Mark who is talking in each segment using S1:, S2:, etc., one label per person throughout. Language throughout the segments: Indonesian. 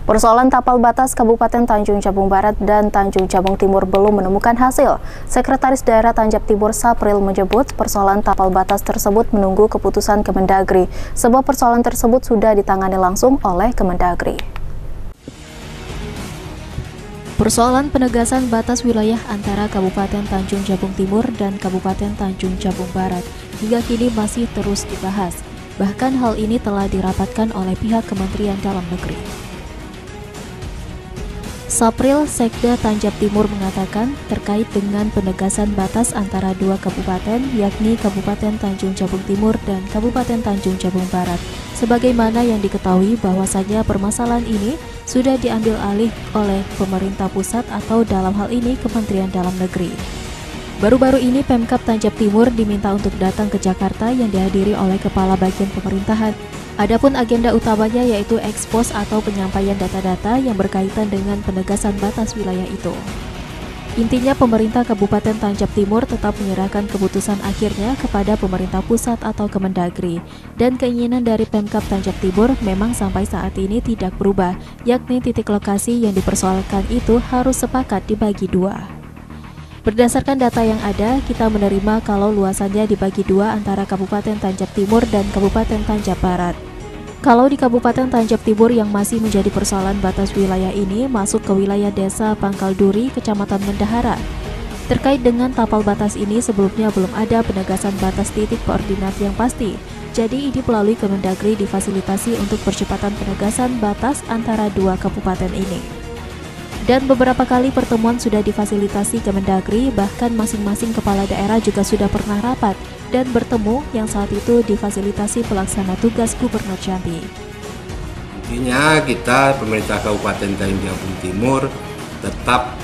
S1: Persoalan tapal batas Kabupaten Tanjung Jabung Barat dan Tanjung Jabung Timur belum menemukan hasil. Sekretaris Daerah Tanjab Timur Sapril menyebut persoalan tapal batas tersebut menunggu keputusan Kemendagri, sebab persoalan tersebut sudah ditangani langsung oleh Kemendagri. Persoalan penegasan batas wilayah antara Kabupaten Tanjung Jabung Timur dan Kabupaten Tanjung Jabung Barat hingga kini masih terus dibahas. Bahkan hal ini telah dirapatkan oleh pihak Kementerian Dalam Negeri. Sapril Sekda Tanjab Timur mengatakan terkait dengan penegasan batas antara dua kabupaten, yakni Kabupaten Tanjung Jabung Timur dan Kabupaten Tanjung Jabung Barat. Sebagaimana yang diketahui bahwasanya permasalahan ini sudah diambil alih oleh pemerintah pusat atau dalam hal ini Kementerian Dalam Negeri. Baru-baru ini Pemkab Tanjab Timur diminta untuk datang ke Jakarta yang dihadiri oleh Kepala Bagian Pemerintahan. Adapun agenda utamanya yaitu ekspos atau penyampaian data-data yang berkaitan dengan penegasan batas wilayah itu. Intinya pemerintah Kabupaten Tanjab Timur tetap menyerahkan keputusan akhirnya kepada pemerintah pusat atau Kemendagri. Dan keinginan dari Pemkab Tanjab Timur memang sampai saat ini tidak berubah, yakni titik lokasi yang dipersoalkan itu harus sepakat dibagi dua. Berdasarkan data yang ada, kita menerima kalau luasannya dibagi dua antara Kabupaten Tanjab Timur dan Kabupaten Tanjab Barat. Kalau di Kabupaten Tanjab Timur yang masih menjadi persoalan batas wilayah ini masuk ke wilayah Desa Pangkal Duri, Kecamatan Mendahara. Terkait dengan tapal batas ini sebelumnya belum ada penegasan batas titik koordinat yang pasti. Jadi ini melalui Kemendagri difasilitasi untuk percepatan penegasan batas antara dua kabupaten ini. Dan beberapa kali pertemuan sudah difasilitasi Kemendagri, bahkan masing-masing kepala daerah juga sudah pernah rapat dan bertemu yang saat itu difasilitasi pelaksana tugas Gubernur Jambi.
S2: Intinya kita pemerintah Kabupaten Tanjung Jabung Timur tetap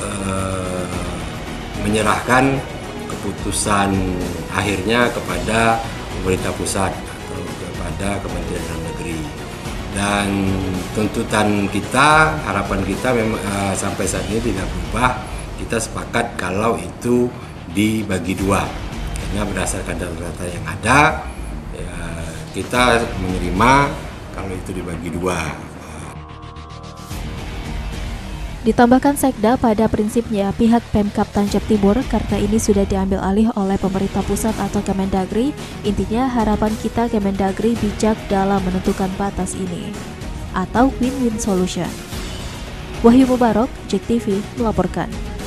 S2: menyerahkan keputusan akhirnya kepada pemerintah pusat atau kepada Kementerian Dalam Negeri. Dan tuntutan kita, harapan kita memang sampai saat ini tidak berubah. Kita sepakat kalau itu dibagi dua. Karena berdasarkan data-data yang ada, ya, kita menerima kalau itu dibagi dua.
S1: Ditambahkan Sekda pada prinsipnya pihak Pemkab Tanjab Timur karena ini sudah diambil alih oleh pemerintah pusat atau Kemendagri, intinya harapan kita Kemendagri bijak dalam menentukan batas ini atau win-win solution. Wahyu Mubarok, JEK TV melaporkan.